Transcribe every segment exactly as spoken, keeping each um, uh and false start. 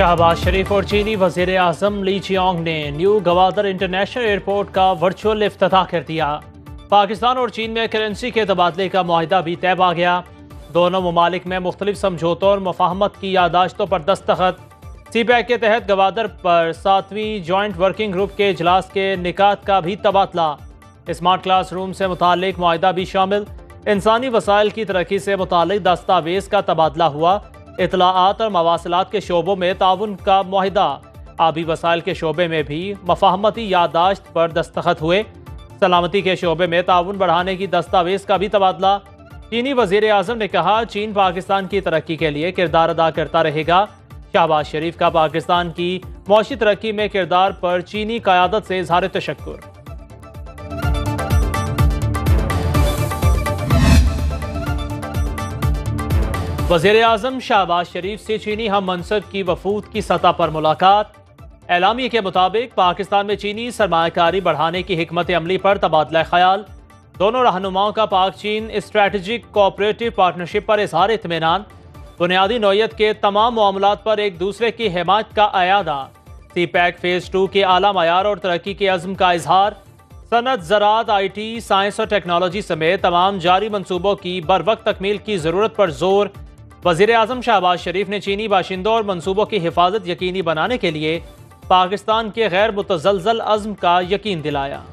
शहबाज शरीफ और चीनी वजीर आजम ली चियांग ने न्यू गवादर इंटरनेशनल एयरपोर्ट का वर्चुअल इफ्तिताह कर दिया। पाकिस्तान और चीन में करेंसी के तबादले का मुआहिदा भी तय आ गया। दोनों ममालिक में मुख्तलिफ समझौतों और मुफाहमत की यादाश्तों पर दस्तखत। सी पैक के तहत गवादर पर सातवीं जॉइंट वर्किंग ग्रुप के इजलास के निकात का भी तबादला। स्मार्ट क्लास रूम से मुतालिक मुआहिदा भी शामिल। इंसानी वसाइल की तरक्की से मुतालिक दस्तावेज का तबादला हुआ। इतलाआत और मवासिलात के शोबों में ताउन का मुआहिदा। आबी वसाइल के शोबे में भी मफाहमती यादाश्त पर दस्तखत हुए। सलामती के शोबे में ताउन बढ़ाने की दस्तावेज का भी तबादला। चीनी वजीर आजम ने कहा, चीन पाकिस्तान की तरक्की के लिए किरदार अदा करता रहेगा। शहबाज शरीफ का पाकिस्तान की मौशी तरक्की में किरदार पर चीनी क़यादत से इज़हार तशक्कुर। वज़ीर आज़म शहबाज शरीफ से चीनी हम मनसब की वफूद की सतह पर मुलाकात। एलामिया के मुताबिक पाकिस्तान में चीनी सरमायाकारी बढ़ाने की हिकमत अमली पर तबादला ख्याल। दोनों रहनुमाओं का पाक चीन स्ट्रेटजिक कोऑपरेटिव पार्टनरशिप पर इज़हार इत्मीनान। बुनियादी नौयत के तमाम मामलात पर एक दूसरे की हिमायत का अयादा। सी पैक फेज टू के आला मयार और तरक्की के अज़्म का इजहार। सनत, ज़राअत, आई टी, साइंस और टेक्नोलॉजी समेत तमाम जारी मनसूबों की बर वक्त तकमील की ज़रूरत पर जोर। वज़ीर आज़म शहबाज शरीफ ने चीनी बाशिंदों और मनसूबों की हिफाजत यकीनी बनाने के लिए पाकिस्तान के गैर मुतज़लज़ल अज़्म का यकीन दिलाया।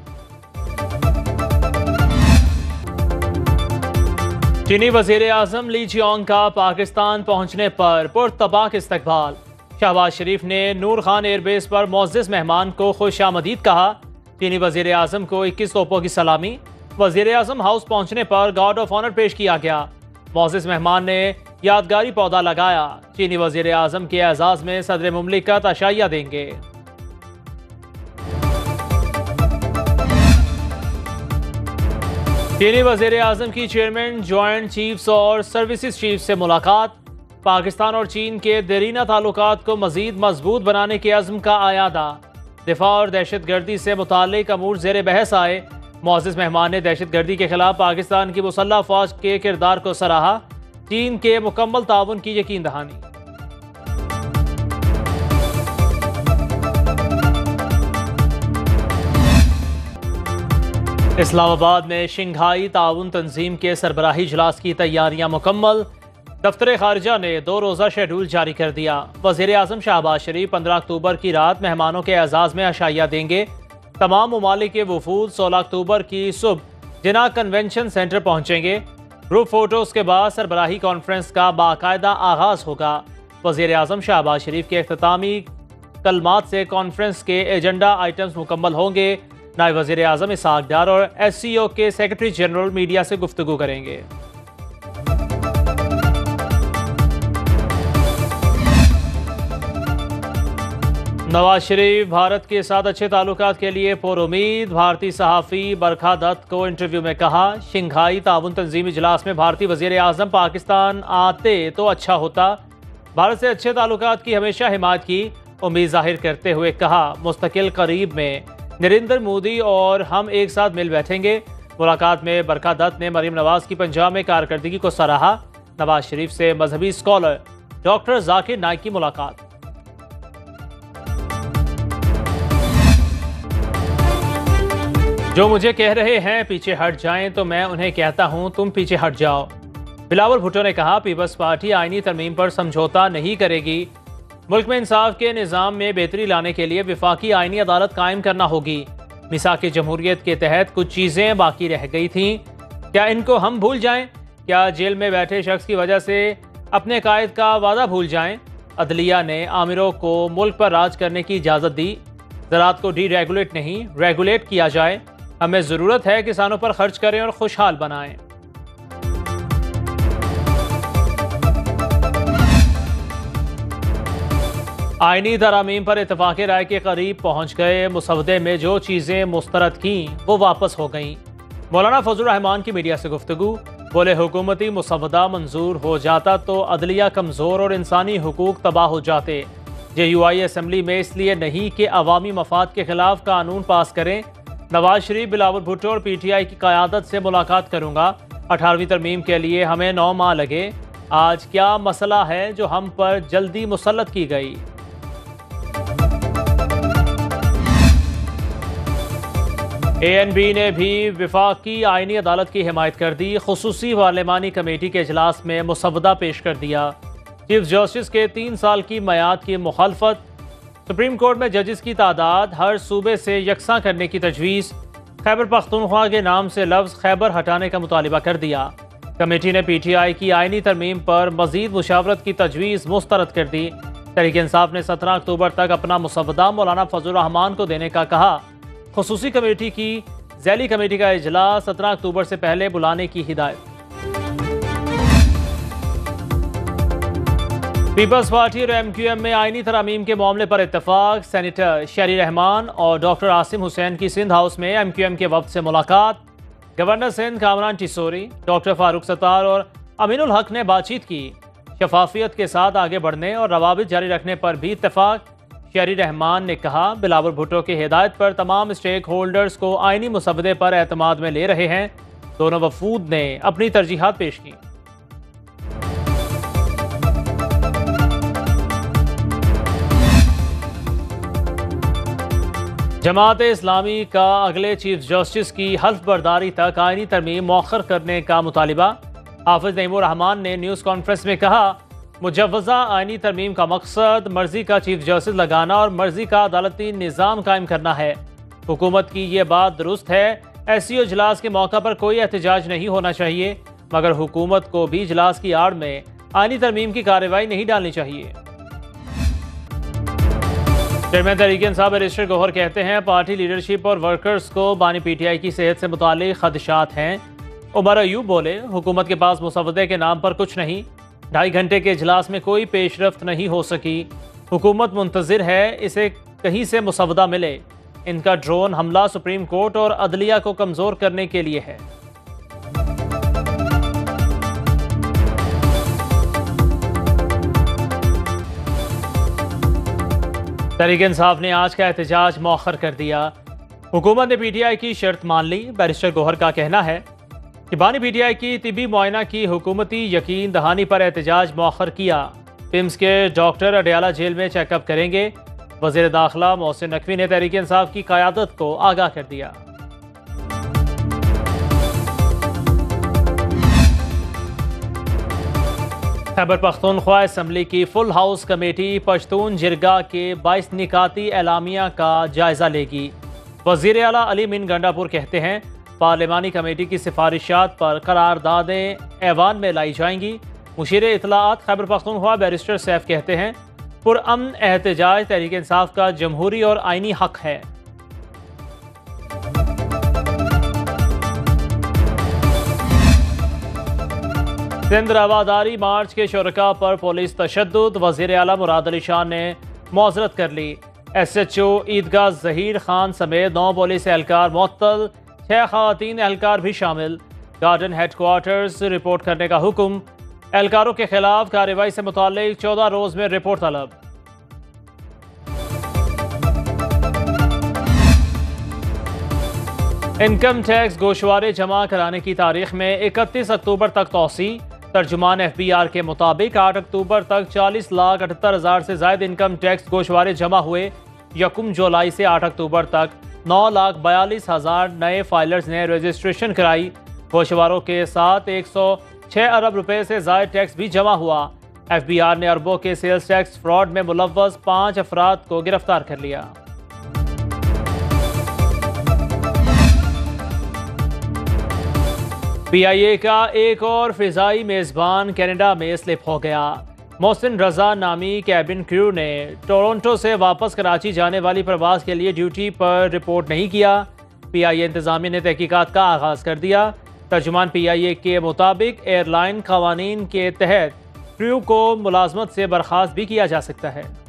चीनी वज़ीर आज़म ली चियांग का पाकिस्तान पहुंचने पर पुरतबाक इस्तकबाल। शहबाज शरीफ ने नूर खान एयरबेस पर मोअज़्ज़ज़ मेहमान को खुशामदीद कहा। चीनी वज़ीर आज़म को इक्कीस तोपों की सलामी। वज़ीर आज़म हाउस पहुंचने पर गार्ड ऑफ ऑनर पेश किया गया। मोअज़्ज़ज़ मेहमान ने यादगारी पौधा लगाया। चीनी वज़ीर आज़म के एजाज़ में सदर मुमलिकत अशाइया देंगे। चीनी वज़ीर आज़म की चेयरमैन, जॉइंट चीफ्स और सर्विसेज चीफ से मुलाकात। पाकिस्तान और चीन के देरीना ताल्लुकात को मज़ीद मजबूत बनाने के अज़्म का आयादा। दिफा और दहशत गर्दी से मुताल्लिक अमूर ज़ेर बहस आए। मुअज़्ज़ज़ मेहमान ने दहशत गर्दी के खिलाफ पाकिस्तान की मुसल्लह फ़ौज के किरदार को सराहा। चीन के मुकम्मल ताउन की यकीन दहानी। इस्लामाबाद में शंघाई ताउन तंजीम के सरबराही इजलास की तैयारियां मुकम्मल। दफ्तर खारिजा ने दो रोज़ा शेड्यूल जारी कर दिया। वज़ीर आज़म शहबाज शरीफ पंद्रह अक्टूबर की रात मेहमानों के एजाज़ में अशाइया देंगे। तमाम ममालिक के वफूद सोलह अक्टूबर की सुबह जिना कन्वेंशन सेंटर पहुंचेंगे। ग्रुप फोटोज़ के बाद सरबराही कॉन्फ्रेंस का बाकायदा आगाज़ होगा। वज़ीर आज़म शहबाज शरीफ के इख्तितामी कलमात से कॉन्फ्रेंस के एजेंडा आइटम्स मुकम्मल होंगे। नायब वज़ीर आज़म इसहाक डार और एस सी ओ के सेक्रेटरी जनरल मीडिया से गुफ्तगू करेंगे। नवाज शरीफ भारत के साथ अच्छे ताल्लुकात के लिए पुरुमीद। भारतीय सहाफ़ी बरखा दत्त को इंटरव्यू में कहा, शंघाई ताउन तंजीम इजलास में भारतीय वज़ीर आज़म पाकिस्तान आते तो अच्छा होता। भारत से अच्छे ताल्लुकात की हमेशा हिमायत की। उम्मीद जाहिर करते हुए कहा, मुस्तकिल करीब में नरेंद्र मोदी और हम एक साथ मिल बैठेंगे। मुलाकात में बरखा दत्त ने मरीम नवाज की पंजाब में कारकर्दगी को सराहा। नवाज शरीफ से मजहबी स्कॉलर डॉक्टर जाकिर नाइक की मुलाकात। जो मुझे कह रहे हैं पीछे हट जाएं तो मैं उन्हें कहता हूं तुम पीछे हट जाओ। बिलावल भुट्टो ने कहा, पीपल्स पार्टी आईनी तरमीम पर समझौता नहीं करेगी। मुल्क में इंसाफ के निज़ाम में बेहतरी लाने के लिए वफाकी आईनी अदालत कायम करना होगी। मिसाक जमहूरियत के तहत कुछ चीज़ें बाकी रह गई थीं, क्या इनको हम भूल जाएं? क्या जेल में बैठे शख्स की वजह से अपने कायद का वादा भूल जाएं? अदलिया ने आमिरों को मुल्क पर राज करने की इजाज़त दी। ज़राअत को डी रेगुलेट नहीं रेगुलेट किया जाए। हमें ज़रूरत है किसानों पर खर्च करें और खुशहाल बनाएं। आईनी तरामीम पर इत्तफाक़ राय के करीब पहुँच गए। मुसवदे में जो चीज़ें मुस्तरद की वो वापस हो गईं। मौलाना फजल रहमान की मीडिया से गुफ्तगू। बोले, हुकूमती मुसवदा मंजूर हो जाता तो अदलिया कमज़ोर और इंसानी हुकूक तबाह हो जाते। जे यू आई असम्बली में इसलिए नहीं कि अवामी मफाद के खिलाफ कानून पास करें। नवाज शरीफ, बिलावल भुट्टो और पी टी आई की क़यादत से मुलाकात करूँगा। अठारहवीं तरमीम के लिए हमें नौ माह लगे। आज क्या मसला है जो हम पर जल्दी मुसल्लत की गई? اے این بی نے بھی وفاقی آئینی عدالت کی حمایت کر دی، خصوصی پارلیمانی کمیٹی کے اجلاس میں مسودہ پیش کر دیا۔ چیف جسٹس کے تین سال کی میعاد کی مخالفت، سپریم کورٹ میں ججز کی تعداد ہر صوبے سے یکساں کرنے کی تجویز، خیبر پختونخوا کے نام سے لفظ خیبر ہٹانے کا مطالبہ کر دیا۔ کمیٹی نے پی ٹی آئی کی آئینی ترمیم پر مزید مشاورت کی تجویز مسترد کر دی۔ تحریک انصاف نے سترہ اکتوبر تک اپنا مسودہ مولانا فضل الرحمان کو دینے کا کہا۔ خصوصی کمیٹی کی ذیلی کمیٹی کا اجلاس سترہ اکتوبر سے پہلے بلانے کی ہدایت۔ پیپلز پارٹی اور ایم کیو ایم میں آئینی ترامیم کے معاملے پر اتفاق، سینیٹر شہری رحمان اور ڈاکٹر عاصم حسین کی سندھ ہاؤس میں ایم کیو ایم کے وفد سے ملاقات۔ گورنر سندھ کامران ٹیسوری، ڈاکٹر فاروق ستار اور امین الحق نے بات چیت کی۔ شفافیت کے ساتھ آگے بڑھنے اور روابط جاری رکھنے پر بھی اتفاق۔ شہری رحمان نے کہا بلاول بھٹو کی ہدایت پر تمام اسٹیک ہولڈرز کو آئینی مسودے پر اعتماد میں لے رہے ہیں۔ دونوں وفود نے اپنی ترجیحات پیش کی۔ جماعت اسلامی کا اگلے چیف جسٹس کی حلف برداری تک آئینی ترمیم مؤخر کرنے کا مطالبہ۔ حافظ نعیم الرحمان نے نیوز کانفرنس میں کہا مجوزہ آئینی ترمیم کا مقصد مرضی کا چیف جسٹس لگانا اور مرضی کا عدالتی نظام قائم کرنا ہے۔ حکومت کی یہ بات درست ہے، ایس سی او اجلاس کے موقع پر کوئی احتجاج نہیں ہونا چاہیے، مگر حکومت کو بھی اجلاس کی آڑ میں آئینی ترمیم کی کارروائی نہیں ڈالنی چاہیے۔ چیئرمین تحریک انصاف بیرسٹر گوہر کہتے ہیں پارٹی لیڈرشپ اور ورکرز کو بانی پی ٹی آئی کی صحت سے متعلق خدشات ہیں۔ عمر ایوب بولے حکومت کے پاس مسودے کے نام پر کچھ نہیں، ڈھائی گھنٹے کے اجلاس میں کوئی پیش رفت نہیں ہو سکی، حکومت منتظر ہے اسے کہیں سے مسودہ ملے، ان کا ڈرون حملہ سپریم کورٹ اور عدلیہ کو کمزور کرنے کے لیے ہے۔ تحریک انصاف نے آج کا احتجاج مؤخر کر دیا۔ حکومت نے پی ٹی آئی کی شرط مان لی۔ بیرسٹر گوہر کا کہنا ہے کہ بانی پی ٹی آئی کی طبی معائنہ کی حکومتی یقین دہانی پر احتجاج مؤخر کیا۔ پمس کے ڈاکٹر اڈیالہ جیل میں چیک اپ کریں گے۔ وزیر داخلہ محسن نقوی نے تحریک انصاف کی قیادت کو آگاہ کر دیا۔ خیبر پختونخوا اسمبلی کی full house committee Pashtun jirga کے بائیس نکاتی اعلامیہ کا جائزہ لے گی۔ وزیر اعلیٰ علی من گنڈا پور کہتے ہیں پارلیمانی کمیٹی کی سفارشات پر قراردادیں ایوان میں لائی جائیں گی۔ مشیر اطلاعات خیبر پختونخوا بیرسٹر سیف کہتے ہیں پرامن احتجاج تحریک انصاف کا جمہوری اور آئینی حق ہے۔ سندھ رواداری مارچ کے شرکاء پر پولیس تشدد، وزیر اعلیٰ مراد علی شاہ نے معذرت کر لی۔ ایس ایچ او عیدگاہ ظہیر خان سمیت نو پولیس اہلکار معطل، چھ خواتین اہلکار بھی شامل۔ گارڈن ہیڈ کوارٹرز رپورٹ کرنے کا حکم، اہلکاروں کے خلاف کارروائی سے متعلق چودہ روز میں رپورٹ طلب۔ انکم ٹیکس گوشوارے جمع کرانے کی تاریخ میں اکتیس اکتوبر تک توسیع۔ ترجمان ایف بی آر کے مطابق آٹھ اکتوبر تک چالیس لاکھ اٹھتر ہزار سے زائد انکم ٹیکس گوشوارے جمع ہوئے۔ یکم جولائی سے آٹھ اکتوبر تک نو لاکھ بیالیس ہزار نئے فائلرز نے رجسٹریشن کرائی۔ گوشواروں کے ساتھ ایک سو چھ ارب روپے سے زائد ٹیکس بھی جمع ہوا۔ ایف بی آر نے اربوں کے سیلز ٹیکس فراڈ میں ملوث پانچ افراد کو گرفتار کر لیا۔ پی آئی اے کا ایک اور فضائی میزبان کینیڈا میں سلپ ہو گیا۔ محسن رضا نامی کیبن کریو نے ٹورنٹو سے واپس کراچی جانے والی پرواز کے لیے ڈیوٹی پر رپورٹ نہیں کیا۔ پی آئی اے انتظامیہ نے تحقیقات کا آغاز کر دیا۔ ترجمان پی آئی اے کے مطابق ایئر لائن قوانین کے تحت کریو کو ملازمت سے برخاست بھی کیا جا سکتا ہے۔